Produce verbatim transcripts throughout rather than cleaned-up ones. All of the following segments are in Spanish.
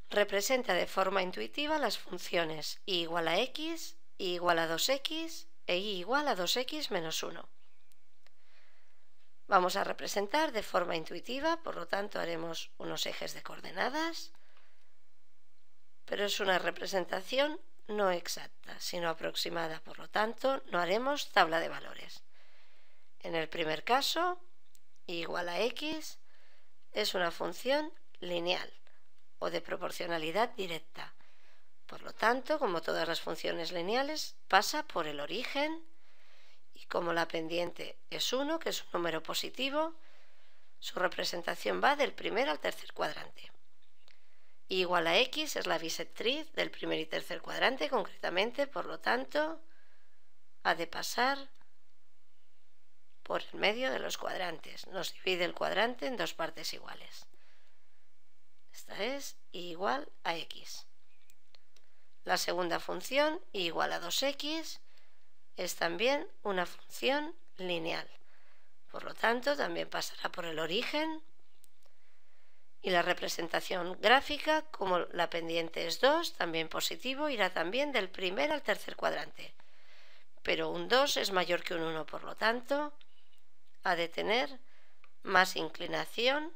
representa de forma intuitiva las funciones y igual a x, y igual a dos x e y igual a dos x menos uno. Vamos a representar de forma intuitiva, por lo tanto haremos unos ejes de coordenadas, pero es una representación no exacta, sino aproximada, por lo tanto no haremos tabla de valores. En el primer caso, y igual a x es una función lineal o de proporcionalidad directa. Por lo tanto, como todas las funciones lineales, pasa por el origen y como la pendiente es uno, que es un número positivo, su representación va del primer al tercer cuadrante. Y igual a x es la bisectriz del primer y tercer cuadrante concretamente, por lo tanto, ha de pasar por el medio de los cuadrantes. Nos divide el cuadrante en dos partes iguales. Esta es y igual a x. La segunda función, y igual a dos x, es también una función lineal. Por lo tanto, también pasará por el origen. Y la representación gráfica, como la pendiente es dos, también positivo, irá también del primer al tercer cuadrante. Pero un dos es mayor que un uno, por lo tanto, ha de tener más inclinación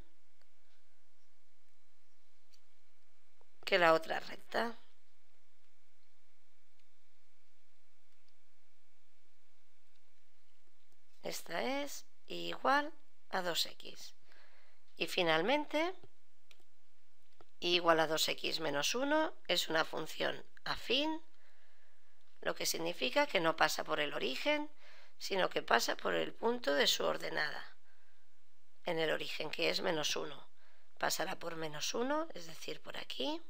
que la otra recta. Esta es igual a dos x. Y finalmente, igual a dos x menos uno es una función afín, lo que significa que no pasa por el origen, sino que pasa por el punto de su ordenada en el origen, que es menos uno. Pasará por menos uno, es decir, por aquí.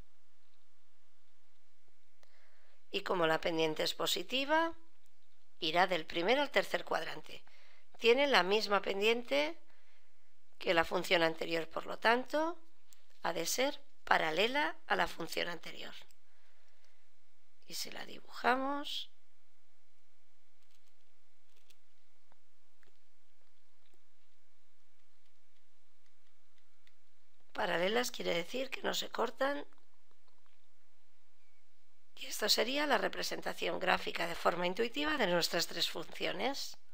Y como la pendiente es positiva, irá del primer al tercer cuadrante. Tiene la misma pendiente que la función anterior, por lo tanto, ha de ser paralela a la función anterior. Y si la dibujamos, paralelas quiere decir que no se cortan. Y esto sería la representación gráfica de forma intuitiva de nuestras tres funciones.